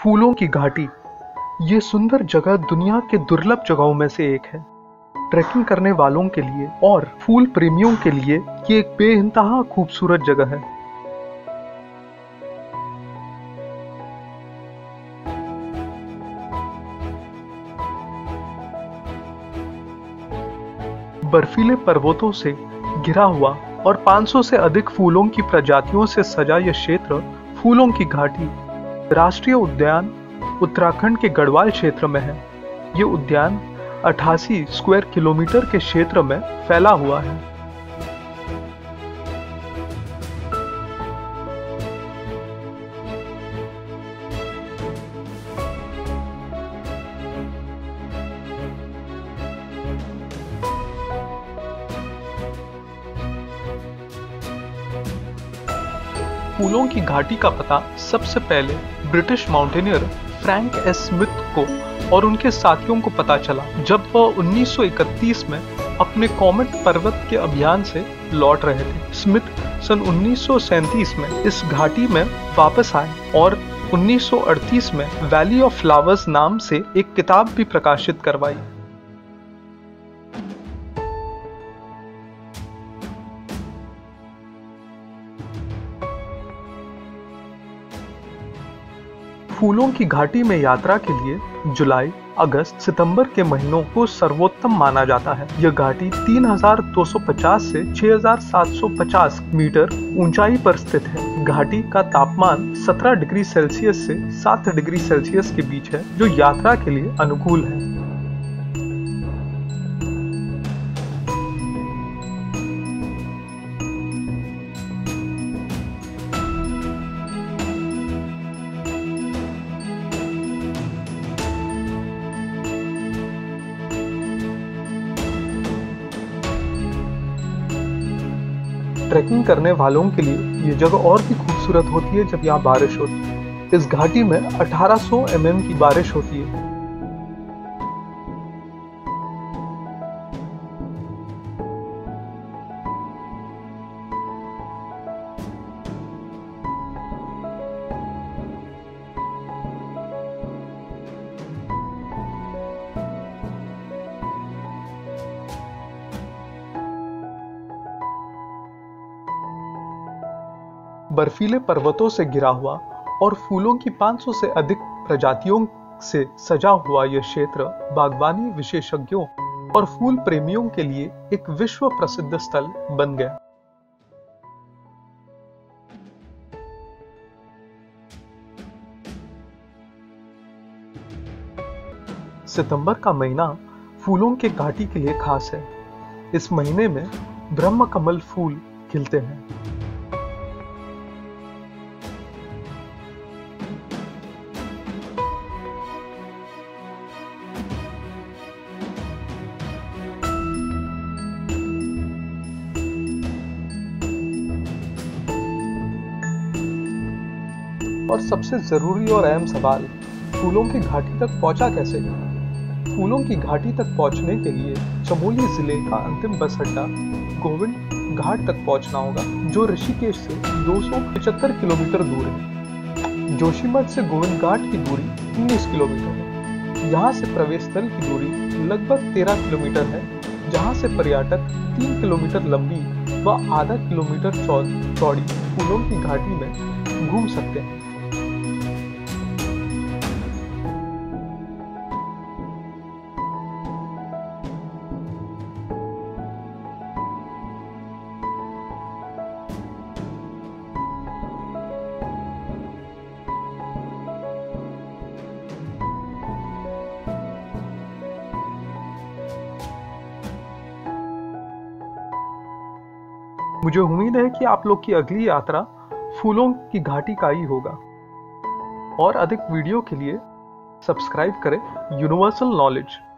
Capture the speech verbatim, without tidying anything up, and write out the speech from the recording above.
फूलों की घाटी। ये सुंदर जगह दुनिया के दुर्लभ जगहों में से एक है। ट्रैकिंग करने वालों के लिए और फूल प्रेमियों के लिए ये एक बेइंतहा खूबसूरत जगह है। बर्फीले पर्वतों से घिरा हुआ और पाँच सौ से अधिक फूलों की प्रजातियों से सजा यह क्षेत्र फूलों की घाटी राष्ट्रीय उद्यान उत्तराखंड के गढ़वाल क्षेत्र में है। ये उद्यान अठासी स्क्वायर किलोमीटर के क्षेत्र में फैला हुआ है। फूलों की घाटी का पता सबसे पहले British mountaineer Frank S Smith को और उनके साथियों को पता चला जब वह उन्नीस सौ इकतीस में अपने कॉमेट पर्वत के अभियान से लौट रहे थे। स्मिथ सन उन्नीस सौ सैंतीस में इस घाटी में वापस आए और उन्नीस सौ अड़तीस में वैली ऑफ फ्लावर्स नाम से एक किताब भी प्रकाशित करवाई। फूलों की घाटी में यात्रा के लिए जुलाई, अगस्त, सितंबर के महीनों को सर्वोत्तम माना जाता है। यह घाटी तीन हज़ार दो सौ पचास से छह हज़ार सात सौ पचास मीटर ऊंचाई पर स्थित है। घाटी का तापमान सत्रह डिग्री सेल्सियस से सात डिग्री सेल्सियस के बीच है, जो यात्रा के लिए अनुकूल है। ट्रैकिंग करने वालों के लिए ये जगह और भी खूबसूरत होती है जब यहाँ बारिश होती है। इस घाटी में अठारह सौ एम एम की बारिश होती है। बर्फीले पर्वतों से घिरा हुआ और फूलों की पाँच सौ से अधिक प्रजातियों से सजा हुआ यह क्षेत्र बागवानी विशेषज्ञों और फूल प्रेमियों के लिए एक विश्व प्रसिद्ध स्थल बन गया। सितंबर का महीना फूलों के घाटी के लिए खास है। इस महीने में ब्रह्म कमल फूल खिलते हैं। और सबसे जरूरी और अहम सवाल, फूलों की घाटी तक पहुंचा कैसे? फूलों की घाटी तक पहुंचने के लिए चमोली जिले का अंतिम बस अड्डा गोविंद घाट तक पहुंचना होगा, जो ऋषिकेश से दो सौ पचहत्तर किलोमीटर दूर है। जोशीमठ से गोविंद घाट की दूरी उन्नीस किलोमीटर है। यहाँ से प्रवेश स्थल की दूरी लगभग तेरह किलोमीटर है, जहाँ से पर्यटक तीन किलोमीटर लंबी व आधा किलोमीटर चौड़ी फूलों की घाटी में घूम सकते हैं। मुझे उम्मीद है कि आप लोग की अगली यात्रा फूलों की घाटी का ही होगा। और अधिक वीडियो के लिए सब्सक्राइब करें यूनिवर्सल नॉलेज।